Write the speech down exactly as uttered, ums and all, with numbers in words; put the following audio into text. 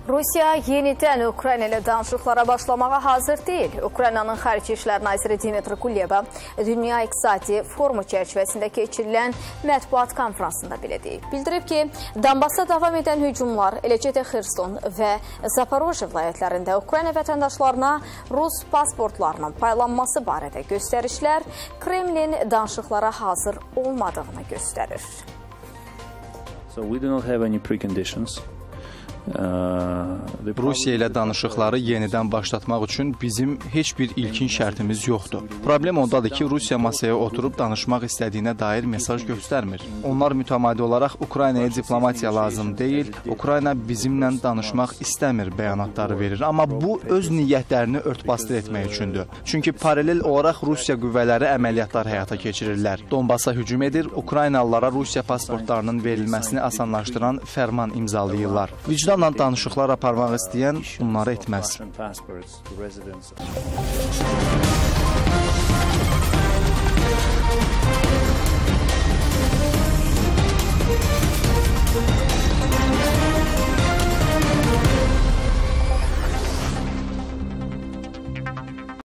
Rusiya yenidən Ukrayna ilə danışıqlara başlamağa hazır deyil. Ukraynanın Xarici İşlər Naziri Dmitri Kuleba Dünya İqtisadi Forumu çərçivəsində keçirilən mətbuat konferansında belə deyib. Bildirib ki, Donbassa davam edən hücumlar, eləcə də Xerson və Zaporojye vilayətlərində Ukrayna vətəndaşlarına Rus pasportlarının paylanması barədə göstərişlər Kremlin danışıqlara hazır olmadığını göstərir. So we do not have any preconditions. Rusiya ilə danışıqları yenidən başlatmaq üçün bizim heç bir ilkin şərtimiz yoxdur. Problem ondadır ki, Rusiya masaya oturub danışmaq istədiyinə dair mesaj göstərmir. Onlar mütəmadi olaraq Ukraynaya diplomatiya lazım deyil, Ukrayna bizimlə danışmaq istəmir bəyanatları verir. Amma bu öz niyyətlərini örtbasdır etmək üçündür. Çünki paralel olaraq Rusiya qüvvələri əməliyyatlar həyata keçirirlər. Donbassa hücum edir, Ukraynalılara Rusiya pasportlarının verilməsini asanlaşdıran fərman imzalayırlar. Vicdanla danışıqlar aparmaq istəyən bunları etməz. Thank you.